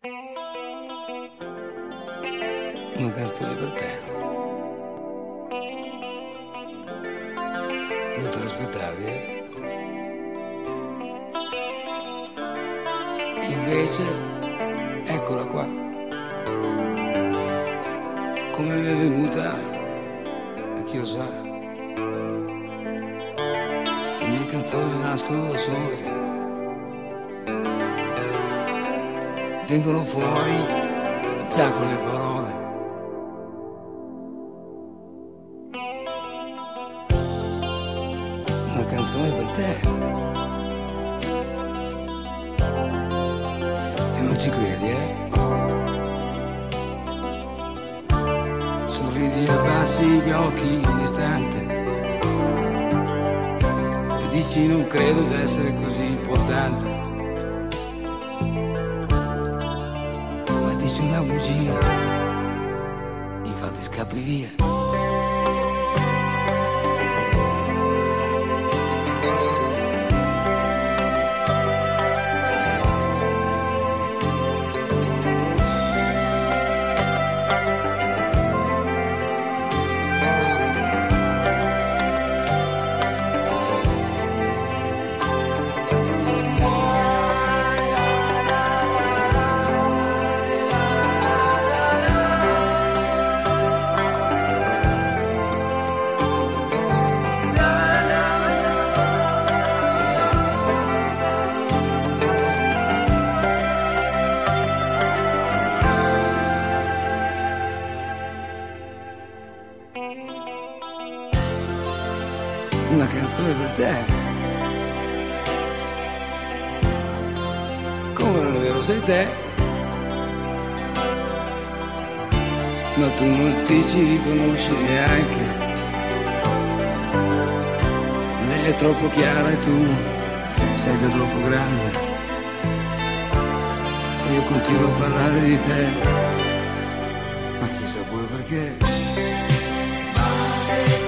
Una canzone per te. Non te l'aspettavi, eh? Invece, eccola qua. Come mi è venuta, a chi lo sa. Le mie canzoni nascono da sole. Vengono fuori già con le parole. Una canzone per te. E non ci credi, eh? Sorridi e abbassi gli occhi un istante e dici non credo d'essere così importante. Ma dici una bugia, infatti scappi via. Una canzone per te. Come non è vero sei te, ma tu non ti ci riconosci neanche. Lei è troppo chiara e tu sei già troppo grande. E io continuo a parlare di te, ma chissà pure perché.